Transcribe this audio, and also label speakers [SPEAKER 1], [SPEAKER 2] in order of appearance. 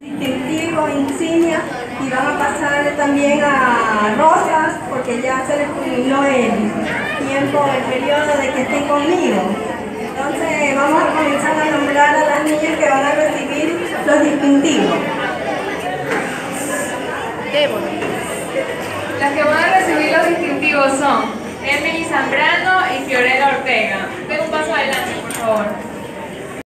[SPEAKER 1] Distintivo, insignia, y van a pasar también a rosas porque ya se les culminó el tiempo, el periodo de que estén conmigo. Entonces vamos a comenzar a nombrar a las niñas que van a recibir los distintivos.
[SPEAKER 2] Las que van a recibir los distintivos son Emily Zambrano y Fiorella Ortega. Den un paso adelante, por favor.